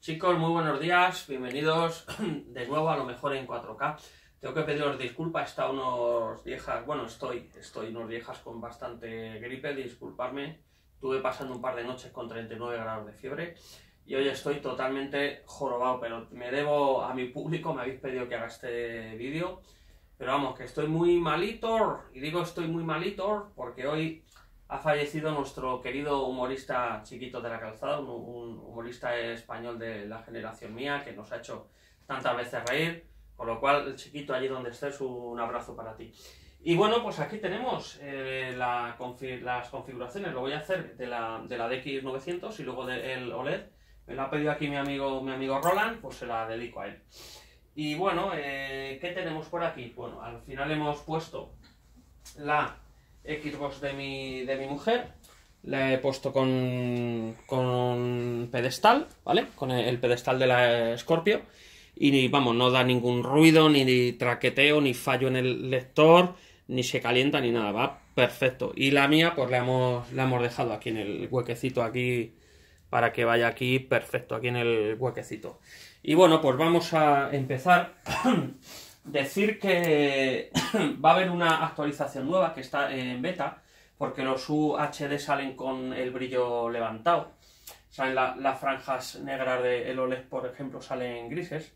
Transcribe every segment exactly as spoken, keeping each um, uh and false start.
Chicos, muy buenos días, bienvenidos de nuevo a lo mejor en cuatro K. Tengo que pediros disculpas, he estado unos días, bueno, estoy, estoy unos días con bastante gripe, disculparme. Estuve pasando un par de noches con treinta y nueve grados de fiebre y hoy estoy totalmente jorobado, pero me debo a mi público, me habéis pedido que haga este vídeo. Pero vamos, que estoy muy malito, y digo estoy muy malito porque hoy ha fallecido nuestro querido humorista Chiquito de la Calzada, un, un humorista español de la generación mía que nos ha hecho tantas veces reír, con lo cual, Chiquito, allí donde estés, un abrazo para ti. Y bueno, pues aquí tenemos eh, la confi las configuraciones, lo voy a hacer de la, de la D X novecientos y luego del O L E D. Me lo ha pedido aquí mi amigo, mi amigo Roland, pues se la dedico a él. Y bueno, eh, ¿qué tenemos por aquí? Bueno, al final hemos puesto la Xbox de mi, de mi mujer, la he puesto con, con pedestal, ¿vale? Con el, el pedestal de la Scorpio. Y vamos, no da ningún ruido, ni, ni traqueteo, ni fallo en el lector, ni se calienta, ni nada, va perfecto. Y la mía, pues la hemos, la hemos dejado aquí en el huequecito, aquí, para que vaya aquí perfecto, aquí en el huequecito. Y bueno, pues vamos a empezar. Decir que va a haber una actualización nueva que está en beta, porque los U H D salen con el brillo levantado. Salen la, las franjas negras del O L E D, por ejemplo, salen grises.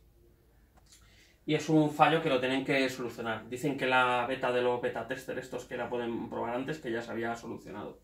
Y es un fallo que lo tienen que solucionar. Dicen que la beta de los beta tester, estos que la pueden probar antes, que ya se había solucionado.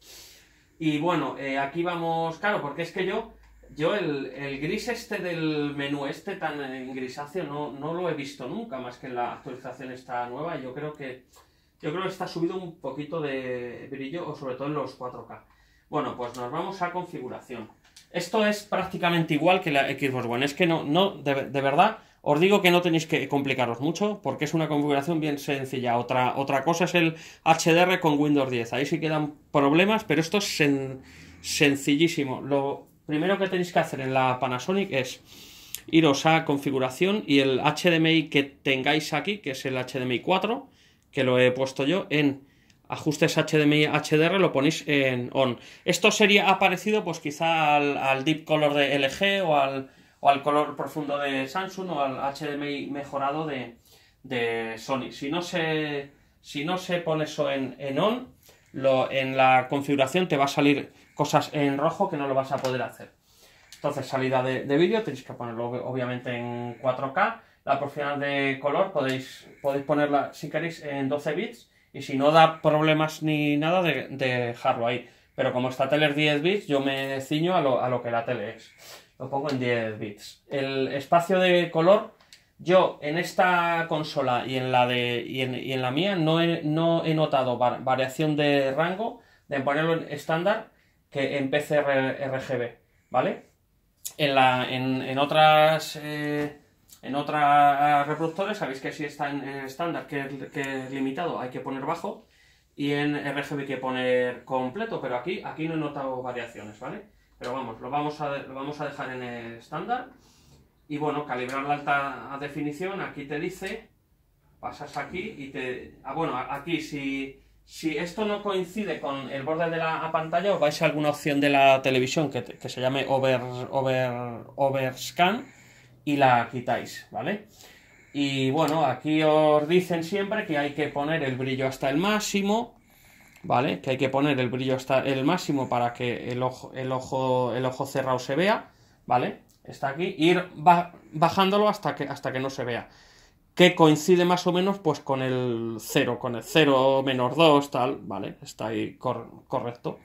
Y bueno, eh, aquí vamos, claro, porque es que yo, yo el, el gris este del menú este tan en grisáceo no, no lo he visto nunca, más que en la actualización esta nueva. Y yo creo que, yo creo que está subido un poquito de brillo, o sobre todo en los cuatro K. Bueno, pues nos vamos a configuración. Esto es prácticamente igual que la Xbox One, es que no, no, de, de verdad... Os digo que no tenéis que complicaros mucho, porque es una configuración bien sencilla. Otra, otra cosa es el H D R con Windows diez. Ahí sí quedan problemas, pero esto es sen, sencillísimo. Lo primero que tenéis que hacer en la Panasonic es iros a configuración y el H D M I que tengáis aquí, que es el H D M I cuatro, que lo he puesto yo, en ajustes H D M I H D R lo ponéis en on. Esto sería parecido pues quizá al, al Deep Color de L G o al... o al color profundo de Samsung o al H D M I mejorado de, de Sony. Si no se, si no se pone eso en, en on, lo, en la configuración te va a salir cosas en rojo que no lo vas a poder hacer. Entonces, salida de, de vídeo, tenéis que ponerlo obviamente en cuatro K. La profundidad de color podéis, podéis ponerla, si queréis, en doce bits. Y si no da problemas ni nada, de, de dejarlo ahí. Pero como esta tele es diez bits, yo me ciño a lo, a lo que la tele es. Lo pongo en diez bits. El espacio de color, yo en esta consola y en la de y en, y en la mía no he, no he notado var, variación de rango de ponerlo en estándar que en P C R G B, ¿vale? En, la, en, en otras eh, en otras reproductores sabéis que si está en estándar, que, que es limitado, hay que poner bajo, y en R G B hay que poner completo, pero aquí, aquí no he notado variaciones, ¿vale? Pero vamos, lo vamos a, lo vamos a dejar en estándar. Y bueno, calibrar la alta definición, aquí te dice, pasas aquí y te... Ah, bueno, aquí si, si esto no coincide con el borde de la pantalla, os vais a alguna opción de la televisión que, que se llame over, over, Overscan y la quitáis, ¿vale? Y bueno, aquí os dicen siempre que hay que poner el brillo hasta el máximo, ¿vale? Que hay que poner el brillo hasta el máximo para que el ojo, el ojo, el ojo cerrado se vea, ¿vale? Está aquí, ir bajándolo hasta que, hasta que no se vea. Que coincide más o menos pues con el cero, con el cero menos dos, tal, ¿vale? Está ahí cor correcto.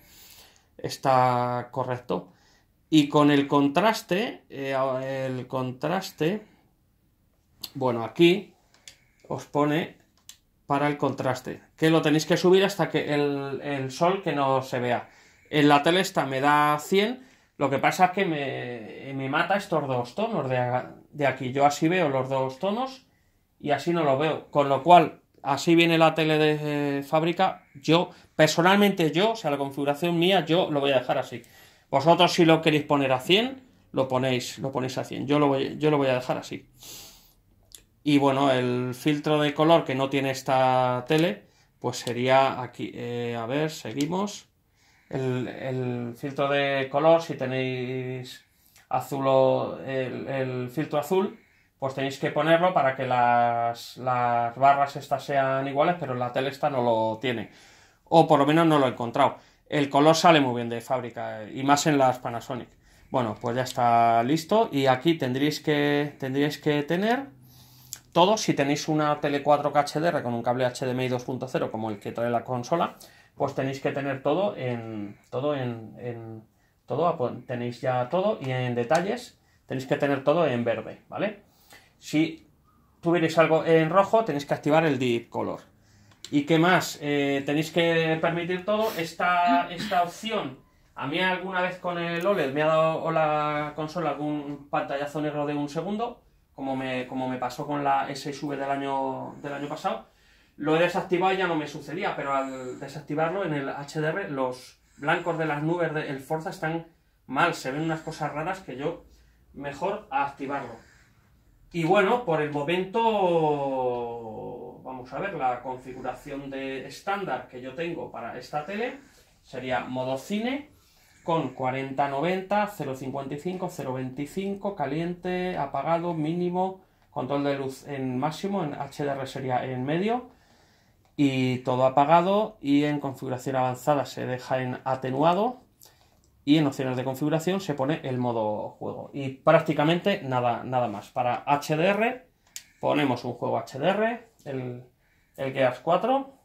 Está correcto. Y con el contraste, eh, el contraste, bueno, aquí os pone... para el contraste, que lo tenéis que subir hasta que el, el sol que no se vea. En la tele esta me da cien, lo que pasa es que me, me mata estos dos tonos de, de aquí. Yo así veo los dos tonos y así no lo veo, con lo cual así viene la tele de eh, fábrica. Yo, personalmente yo, o sea, la configuración mía, yo lo voy a dejar así. Vosotros si lo queréis poner a cien, lo ponéis, lo ponéis a cien. Yo lo voy, yo lo voy a dejar así. Y bueno, el filtro de color que no tiene esta tele, pues sería aquí, eh, a ver, seguimos. El, el filtro de color, si tenéis azul o el, el filtro azul, pues tenéis que ponerlo para que las, las barras estas sean iguales, pero la tele esta no lo tiene. O por lo menos no lo he encontrado. El color sale muy bien de fábrica, y más en las Panasonic. Bueno, pues ya está listo. Y aquí tendréis que, tendréis que tener todo. Si tenéis una tele cuatro K H D R con un cable H D M I dos punto cero como el que trae la consola, pues tenéis que tener todo en... todo en, en todo, tenéis ya todo, y en detalles tenéis que tener todo en verde, ¿vale? Si tuvierais algo en rojo, tenéis que activar el Deep Color. ¿Y qué más? Eh, tenéis que permitir todo. Esta, esta opción, a mí alguna vez con el O L E D me ha dado la consola algún pantallazo negro de un segundo, como me, como me pasó con la S seis V del año, del año pasado. Lo he desactivado y ya no me sucedía, pero al desactivarlo en el H D R, los blancos de las nubes del Forza están mal, se ven unas cosas raras que yo mejor a activarlo. Y bueno, por el momento vamos a ver la configuración de estándar que yo tengo para esta tele. Sería modo cine con cuarenta noventa, cero cincuenta y cinco, cero veinticinco, caliente, apagado, mínimo, control de luz en máximo, en H D R sería en medio, y todo apagado. Y en configuración avanzada se deja en atenuado, y en opciones de configuración se pone el modo juego. Y prácticamente nada, nada más. Para H D R ponemos un juego H D R, el, el Gears cuatro.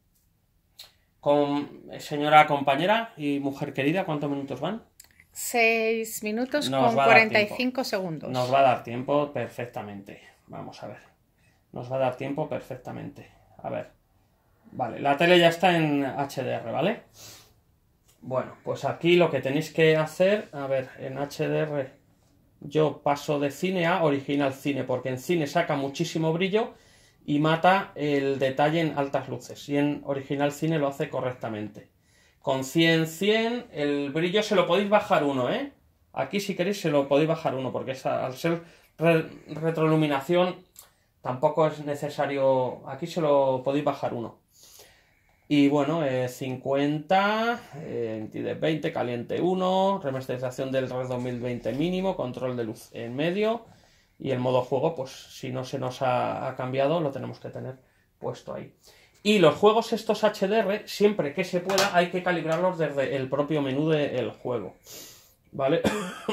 Con, señora compañera y mujer querida, ¿cuántos minutos van? seis minutos Nos con cuarenta y cinco segundos. Nos va a dar tiempo perfectamente. Vamos a ver. Nos va a dar tiempo perfectamente. A ver. Vale, la tele ya está en H D R, ¿vale? Bueno, pues aquí lo que tenéis que hacer, a ver, en H D R yo paso de cine a original cine, porque en cine saca muchísimo brillo y mata el detalle en altas luces, y en original cine lo hace correctamente. Con cien cien el brillo se lo podéis bajar uno, ¿eh? Aquí si queréis se lo podéis bajar uno, porque es, al ser re retroiluminación tampoco es necesario, aquí se lo podéis bajar uno. Y bueno, eh, cincuenta, eh, nitidez veinte, caliente uno, remasterización del Red dos mil veinte mínimo, control de luz en medio, y el modo juego, pues si no se nos ha, ha cambiado, lo tenemos que tener puesto ahí. Y los juegos estos H D R, siempre que se pueda, hay que calibrarlos desde el propio menú del juego, ¿vale?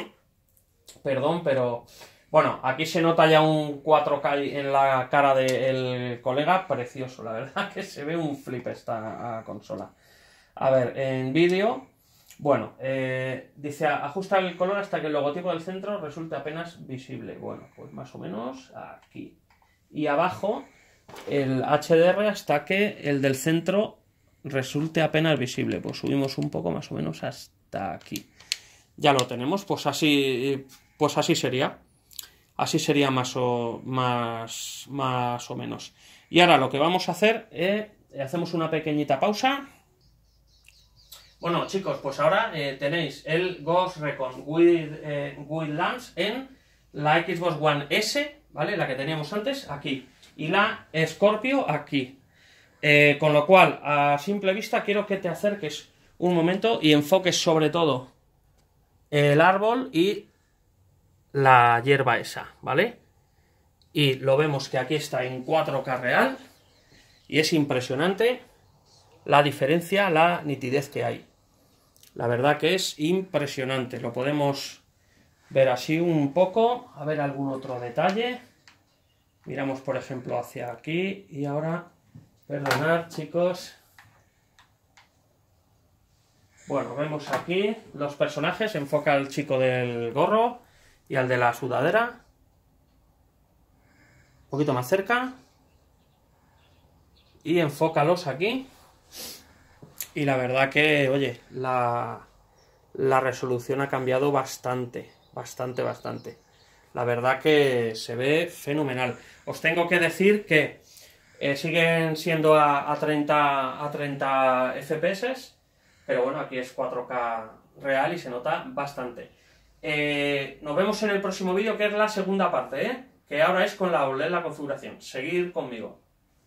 Perdón, pero... Bueno, aquí se nota ya un cuatro K en la cara del colega, precioso, la verdad que se ve un flip esta consola. A ver, en vídeo, bueno, eh, dice ajusta el color hasta que el logotipo del centro resulte apenas visible. Bueno, pues más o menos aquí. Y abajo el H D R hasta que el del centro resulte apenas visible. Pues subimos un poco más o menos hasta aquí. Ya lo tenemos, pues así, pues así sería. Así sería más o, más, más o menos. Y ahora lo que vamos a hacer es... Hacemos una pequeñita pausa. Bueno, chicos, pues ahora eh, tenéis el Ghost Recon with, eh, Wildlands en la Xbox One S, ¿vale? La que teníamos antes, aquí. Y la Scorpio aquí. Eh, con lo cual, a simple vista, quiero que te acerques un momento y enfoques sobre todo el árbol y la hierba esa, ¿vale? Y lo vemos que aquí está en cuatro K real y es impresionante la diferencia, la nitidez que hay. La verdad que es impresionante. Lo podemos ver así un poco, a ver algún otro detalle. Miramos por ejemplo hacia aquí y ahora, perdonad chicos. Bueno, vemos aquí los personajes, enfoca al chico del gorro y al de la sudadera. Un poquito más cerca. Y enfócalos aquí. Y la verdad que, oye, la, la resolución ha cambiado bastante. Bastante, bastante. La verdad que se ve fenomenal. Os tengo que decir que eh, siguen siendo a, a, treinta, a treinta F P S. Pero bueno, aquí es cuatro K real y se nota bastante. Eh, nos vemos en el próximo vídeo, que es la segunda parte, ¿eh? Que ahora es con la O L E D, la configuración. Seguid conmigo.